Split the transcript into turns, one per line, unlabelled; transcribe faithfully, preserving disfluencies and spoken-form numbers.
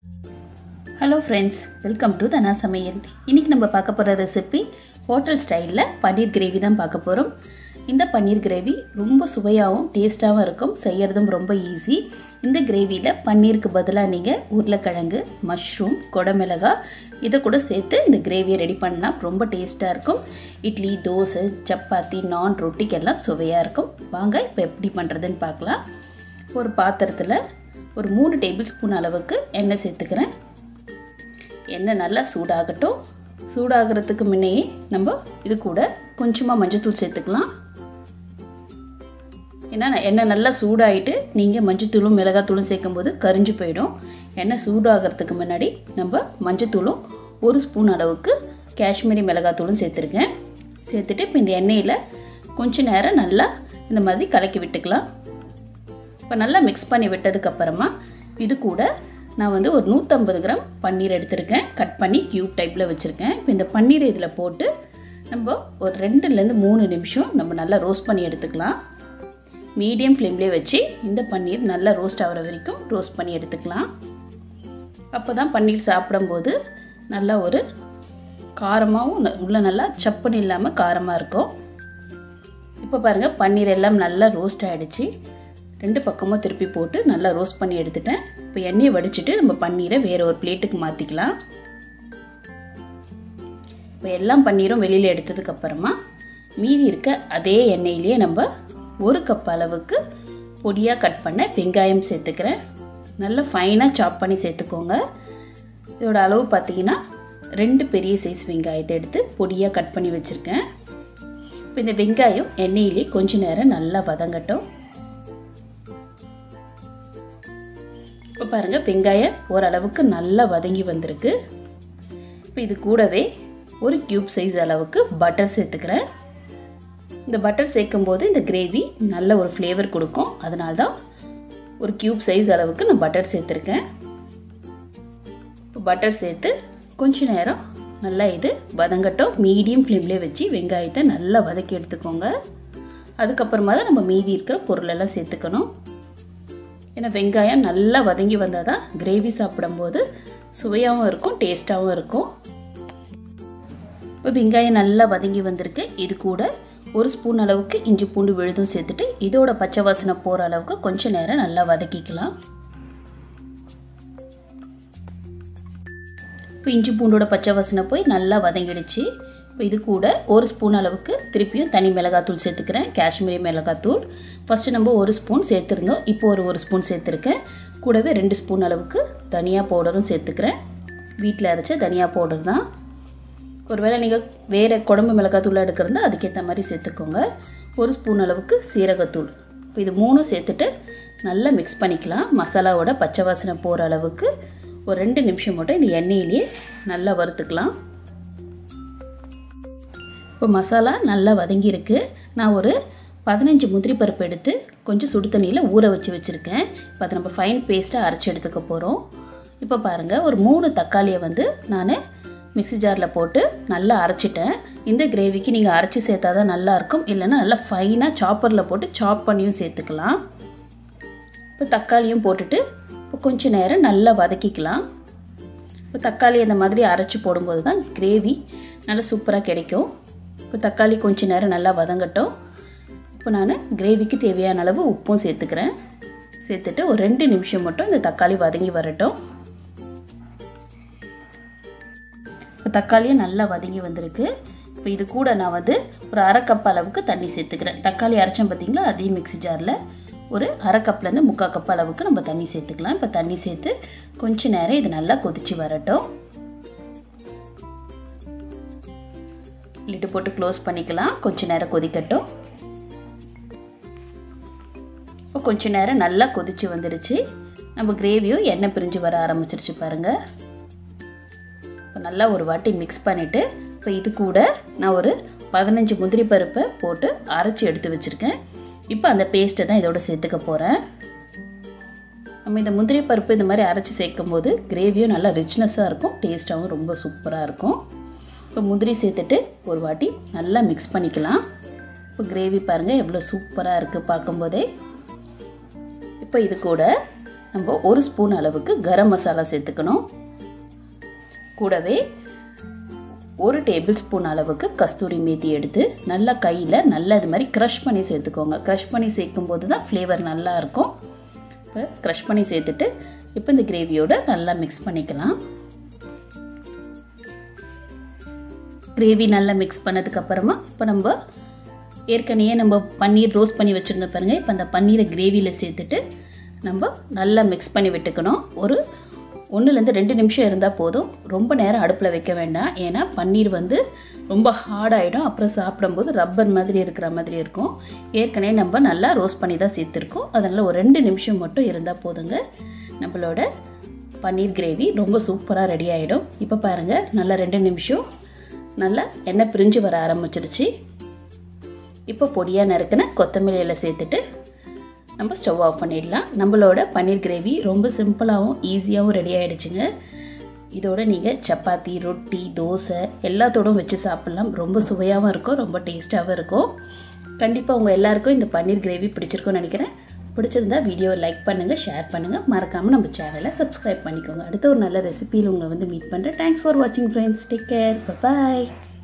Hello friends, welcome to தனாசமையல். இன்னைக்கு நம்ம பார்க்க போற ரெசிபி ஹோட்டல் ஸ்டைல்ல பன்னீர் கிரேவி தான் பார்க்க போறோம். இந்த பன்னீர் கிரேவி ரொம்ப சுவையாகவும் டேஸ்டாகவும் இருக்கும். செய்யறதும் ரொம்ப ஈஸி. இந்த கிரேவில பன்னீருக்கு பதிலா நீங்க உருளைக்கிழங்கு, மஷ்ரூம், கொடமிளகாய் இத கூட சேர்த்து இந்த கிரேவியை ரெடி பண்ணா ரொம்ப டேஸ்டா இருக்கும். இட்லி, தோசை, சப்பாத்தி, நான், ரொட்டிக்கெல்லாம் சுவையா இருக்கும். வாங்க இப்போ எப்படி பண்றதுன்னு பார்க்கலாம். ஒரு பாத்திரத்துல ஒரு மூணு டேபிள் ஸ்பூன் அளவுக்கு எண்ணெய் சேர்த்துக்கிறேன். எண்ணெய் நல்லா சூடாகட்டும். சூடாகிறதுக்கு முன்னே நம்ம இது கூட கொஞ்சமாக மஞ்சள்தூள் சேர்த்துக்கலாம். ஏன்னா எண்ணெய் நல்லா சூடாகிட்டு நீங்கள் மஞ்சள்தூளும் மிளகாத்தூளும் சேர்க்கும்போது கரிஞ்சு போயிடும். எண்ணெய் சூடாகிறதுக்கு முன்னாடி நம்ம மஞ்சள்தூளும் ஒரு ஸ்பூன் அளவுக்கு காஷ்மீரி மிளகாத்தூளும் சேர்த்துருக்கேன். சேர்த்துட்டு இப்போ இந்த எண்ணெயில் கொஞ்சம் நேரம் நல்லா இந்த மாதிரி கலக்கி விட்டுக்கலாம். இப்போ நல்லா மிக்ஸ் பண்ணி விட்டதுக்கப்புறமா இது கூட நான் வந்து ஒரு நூற்றம்பது கிராம் பன்னீர் எடுத்திருக்கேன். கட் பண்ணி க்யூப் டைப்பில் வச்சுருக்கேன். இப்போ இந்த பன்னீரை இதில் போட்டு நம்ம ஒரு ரெண்டுலேருந்து மூணு நிமிஷம் நம்ம நல்லா ரோஸ்ட் பண்ணி எடுத்துக்கலாம். மீடியம் ஃப்ளேம்லேயே வச்சு இந்த பன்னீர் நல்லா ரோஸ்ட் ஆகிற வரைக்கும் ரோஸ்ட் பண்ணி எடுத்துக்கலாம். அப்போ தான் பன்னீர் சாப்பிடும்போது நல்லா ஒரு காரமாகவும் உள்ள நல்லா சப்புன்னு இல்லாமல் காரமாக இருக்கும். இப்போ பாருங்கள் பன்னீர் எல்லாம் நல்லா ரோஸ்ட் ஆகிடுச்சு. ரெண்டு பக்கமும் திருப்பி போட்டு நல்லா ரோஸ்ட் பண்ணி எடுத்துட்டேன். இப்போ எண்ணெயை வடிச்சிட்டு நம்ம பன்னீரை வேறு ஒரு பிளேட்டுக்கு மாற்றிக்கலாம். இப்போ எல்லாம் பன்னீரும் வெளியில் எடுத்ததுக்கப்புறமா மீதி இருக்க அதே எண்ணெயிலேயே நம்ம ஒரு கப் அளவுக்கு பொடியாக கட் பண்ண வெங்காயம் சேர்த்துக்கிறேன். நல்லா ஃபைனாக சாப் பண்ணி சேர்த்துக்கோங்க. இதோட அளவு பார்த்திங்கன்னா ரெண்டு பெரிய சைஸ் வெங்காயத்தை எடுத்து பொடியாக கட் பண்ணி வச்சுருக்கேன். இப்போ இந்த வெங்காயம் எண்ணெயிலே கொஞ்சம் நேரம் நல்லா வதங்கட்டும். இப்போ பாருங்கள் வெங்காயம் ஓரளவுக்கு நல்லா வதங்கி வந்திருக்கு. இப்போ இது கூடவே ஒரு க்யூப் சைஸ் அளவுக்கு பட்டர் சேர்த்துக்கிறேன். இந்த பட்டர் சேர்க்கும் போது இந்த கிரேவி நல்ல ஒரு ஃப்ளேவர் கொடுக்கும். அதனால தான் ஒரு க்யூப் சைஸ் அளவுக்கு நான் பட்டர் சேர்த்துருக்கேன். இப்போ பட்டர் சேர்த்து கொஞ்ச நேரம் நல்லா இது வதங்கட்டும். மீடியம் ஃப்ளேம்லேயே வச்சு வெங்காயத்தை நல்லா வதக்கி எடுத்துக்கோங்க. அதுக்கப்புறமா தான் நம்ம மீதி இருக்கிற பொருளெல்லாம் சேர்த்துக்கணும். ஏன்னா வெங்காயம் நல்லா வதங்கி வந்தால் தான் கிரேவி சாப்பிடும்போது சுவையாகவும் இருக்கும், டேஸ்ட்டாகவும் இருக்கும். இப்போ வெங்காயம் நல்லா வதங்கி வந்திருக்கு. இது கூட ஒரு ஸ்பூன் அளவுக்கு இஞ்சி பூண்டு விழுதும் சேர்த்துட்டு இதோட பச்சை வாசனை போகிற அளவுக்கு கொஞ்சம் நேரம் நல்லா வதக்கிக்கலாம். இப்போ இஞ்சி பூண்டோட பச்சை வாசனை போய் நல்லா வதங்கிடுச்சு. இப்போ இது கூட ஒரு ஸ்பூன் அளவுக்கு திருப்பியும் தனி மிளகாத்தூள் சேர்த்துக்கிறேன். காஷ்மீரி மிளகாத்தூள் ஃபஸ்ட்டு நம்ம ஒரு ஸ்பூன் சேர்த்துருந்தோம். இப்போ ஒரு ஒரு ஸ்பூன் சேர்த்துருக்கேன். கூடவே ரெண்டு ஸ்பூன் அளவுக்கு தனியா பவுடரும் சேர்த்துக்கிறேன். வீட்டில் அரைச்ச தனியா பவுடர் தான். ஒருவேளை நீங்கள் வேறு குழம்பு மிளகாத்தூள் எடுக்கிறதா அதுக்கேற்ற மாதிரி சேர்த்துக்கோங்க. ஒரு ஸ்பூன் அளவுக்கு சீரகத்தூள். இப்போ இது மூணும் சேர்த்துட்டு நல்லா மிக்ஸ் பண்ணிக்கலாம். மசாலாவோட பச்சை வாசனை போகிற அளவுக்கு ஒரு ரெண்டு நிமிஷம் மட்டும் இந்த எண்ணெயிலேயே நல்லா வறுத்துக்கலாம். இப்போ மசாலா நல்லா வதங்கியிருக்கு. நான் ஒரு பதினஞ்சு முந்திரி பருப்பு எடுத்து கொஞ்சம் சுடு தண்ணியில் ஊற வச்சு வச்சுருக்கேன். இப்போ அதை நம்ம ஃபைன் பேஸ்ட்டாக அரைச்சி எடுத்துக்க போகிறோம். இப்போ பாருங்கள் ஒரு மூணு தக்காளியை வந்து நான் மிக்ஸி ஜாரில் போட்டு நல்லா அரைச்சிட்டேன். இந்த கிரேவிக்கு நீங்கள் அரைச்சி சேர்த்தா தான் நல்லாயிருக்கும். இல்லைன்னா நல்லா ஃபைனாக சாப்பரில் போட்டு சாப் பண்ணியும் சேர்த்துக்கலாம். இப்போ தக்காளியும் போட்டுட்டு இப்போ கொஞ்சம் நேரம் நல்லா வதக்கிக்கலாம். இப்போ தக்காளி அந்த மாதிரி அரைச்சி போடும்போது தான் கிரேவி நல்லா சூப்பராக கிடைக்கும். இப்போ தக்காளி கொஞ்சம் நேரம் நல்லா வதங்கட்டும். இப்போ நான் கிரேவிக்கு தேவையான அளவு உப்பும் சேர்த்துக்கிறேன். சேர்த்துட்டு ஒரு ரெண்டு நிமிஷம் மட்டும் இந்த தக்காளி வதங்கி வரட்டும். இப்போ தக்காளியும் நல்லா வதங்கி வந்திருக்கு. இப்போ இது கூட நான் வந்து ஒரு அரை கப் அளவுக்கு தண்ணி சேர்த்துக்கிறேன். தக்காளி அரைச்சோம் பார்த்தீங்களா, அதே மிக்ஸி ஜாரில் ஒரு அரை கப்லேருந்து முக்கால் கப் அளவுக்கு நம்ம தண்ணி சேர்த்துக்கலாம். இப்போ தண்ணி சேர்த்து கொஞ்சம் நேரம் இது நல்லா கொதிச்சு வரட்டும். லிட்டு போட்டு க்ளோஸ் பண்ணிக்கலாம். கொஞ்சம் நேரம் கொதிக்கட்டும். இப்போ கொஞ்சம் நேரம் நல்லா கொதிச்சு வந்துடுச்சு. நம்ம கிரேவியும் எண்ணெய் பிரிஞ்சு வர ஆரம்பிச்சிருச்சு பாருங்கள். இப்போ நல்லா ஒரு வாட்டி மிக்ஸ் பண்ணிவிட்டு இப்போ இது கூட நான் ஒரு பதினஞ்சு முந்திரி பருப்பை போட்டு அரைச்சி எடுத்து வச்சுருக்கேன். இப்போ அந்த பேஸ்ட்டை தான் இதோட சேர்த்துக்க போகிறேன். நம்ம இந்த முந்திரி பருப்பு இந்த மாதிரி அரைச்சி சேர்க்கும் போது கிரேவியும் நல்லா ரிச்னஸாக இருக்கும், டேஸ்ட்டாகவும் ரொம்ப சூப்பராக இருக்கும். இப்போ முந்திரி சேர்த்துட்டு ஒரு வாட்டி நல்லா மிக்ஸ் பண்ணிக்கலாம். இப்போ கிரேவி பாருங்கள் எவ்வளோ சூப்பராக இருக்குது பார்க்கும்போதே. இப்போ இது கூட நம்ம ஒரு ஸ்பூன் அளவுக்கு கரம் மசாலா சேர்த்துக்கணும். கூடவே ஒரு டேபிள் ஸ்பூன் அளவுக்கு கஸ்தூரி மேத்தி எடுத்து நல்லா கையில் நல்லா இது மாதிரி க்ரஷ் பண்ணி சேர்த்துக்கோங்க. க்ரஷ் பண்ணி சேர்க்கும் போது தான் ஃப்ளேவர் நல்லாயிருக்கும். இப்போ க்ரஷ் பண்ணி சேர்த்துட்டு இப்போ இந்த கிரேவியோடு நல்லா மிக்ஸ் பண்ணிக்கலாம். கிரேவி நல்லா மிக்ஸ் பண்ணதுக்கப்புறமா இப்போ நம்ம ஏற்கனவே நம்ம பன்னீர் ரோஸ்ட் பண்ணி வச்சுருந்தோம் பாருங்கள். இப்போ அந்த பன்னீரை கிரேவியில் சேர்த்துட்டு நம்ம நல்லா மிக்ஸ் பண்ணி விட்டுக்கணும். ஒரு ஒன்றுலேருந்து ரெண்டு நிமிஷம் இருந்தால் போதும். ரொம்ப நேரம் அடுப்பில் வைக்க வேண்டாம். ஏன்னா பன்னீர் வந்து ரொம்ப ஹார்டாகிடும். அப்புறம் சாப்பிடும்போது ரப்பர் மாதிரி இருக்கிற மாதிரி இருக்கும். ஏற்கனவே நம்ம நல்லா ரோஸ்ட் பண்ணி தான் சேர்த்துருக்கோம். அதனால் ஒரு ரெண்டு நிமிஷம் மட்டும் இருந்தால் போதுங்க. நம்மளோட பன்னீர் கிரேவி ரொம்ப சூப்பராக ரெடி ஆகிடும். இப்போ பாருங்கள், நல்லா ரெண்டு நிமிஷம் நல்லா எண்ணெய் பிரிஞ்சு வர ஆரம்பிச்சிடுச்சு. இப்போ பொடியாக நறுக்கின கொத்தமல்லி இலை சேர்த்துட்டு நம்ம ஸ்டவ் ஆஃப் பண்ணிடலாம். நம்மளோட பன்னீர் கிரேவி ரொம்ப சிம்பிளாகவும் ஈஸியாகவும் ரெடி ஆகிடுச்சுங்க. இதோட நீங்கள் சப்பாத்தி, ரொட்டி, தோசை எல்லாத்தோடும் வச்சு சாப்பிட்லாம். ரொம்ப சுவையாகவும் இருக்கும், ரொம்ப டேஸ்ட்டாகவும் இருக்கும். கண்டிப்பாக உங்கள் எல்லாருக்கும் இந்த பன்னீர் கிரேவி பிடிச்சிருக்கும்னு நினைக்கிறேன். பிடிச்சிருந்தா வீடியோவை லைக் பண்ணுங்கள், ஷேர் பண்ணுங்கள். மறக்காமல் நம்ம சேனலை சப்ஸ்கிரைப் பண்ணிக்கோங்க. அடுத்த ஒரு நல்ல ரெசிபியில் உங்களை வந்து மீட் பண்ணுறேன். தேங்க்ஸ் ஃபார் வாட்சிங் ஃப்ரெண்ட்ஸ். Take care. பாய்.